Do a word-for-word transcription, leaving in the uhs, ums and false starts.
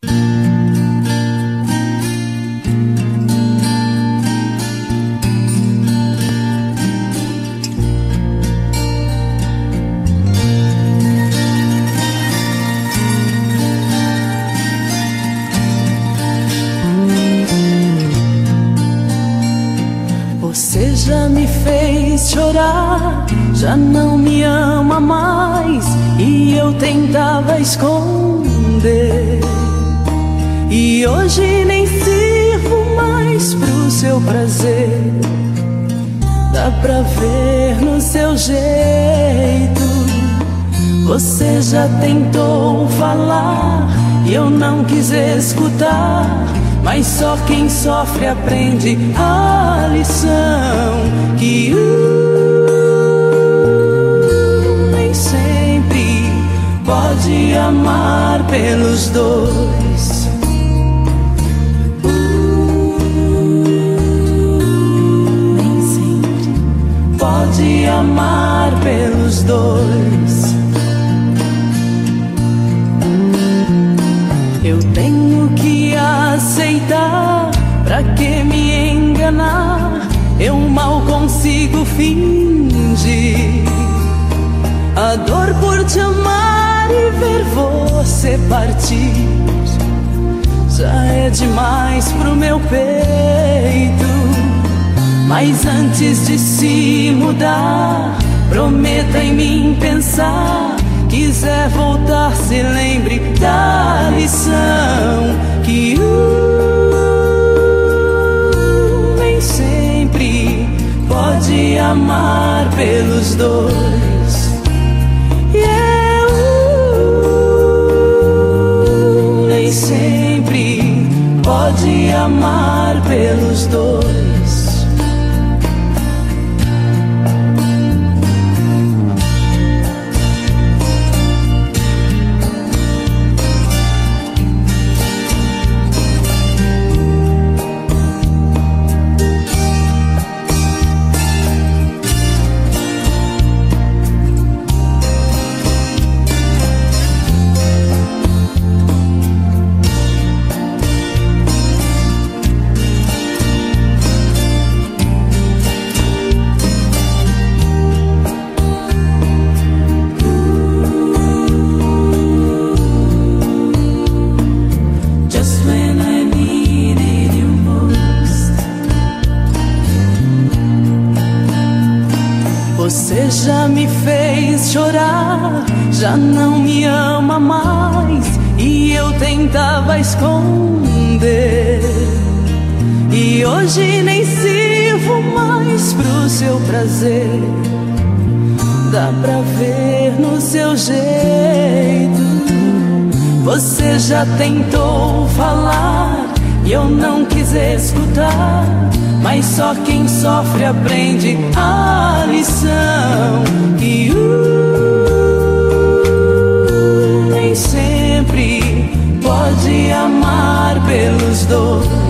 Você já me fez chorar, já não me ama mais, e eu tentava esconder. E hoje nem sirvo mais pro seu prazer, dá pra ver no seu jeito. Você já tentou falar e eu não quis escutar, mas só quem sofre aprende a lição, que uh, nem sempre pode amar pelos dois. Uh, nem sempre pode amar pelos dois. Eu tenho que aceitar, pra que me enganar? Eu mal consigo fingir a dor por te amar e ver você partir. Já é demais pro meu peito, mas antes de se mudar, prometa em mim pensar. Quiser voltar, se lembre da lição, que uh, nem sempre pode amar pelos dois. E eu uh, nem sempre pode amar pelos dois. Você já me fez chorar, já não me ama mais, e eu tentava esconder. E hoje nem sirvo mais pro seu prazer, dá pra ver no seu jeito. Você já tentou falar e eu não quis escutar, mas só quem sofre aprende a lição, que uh, nem sempre pode amar pelos dois.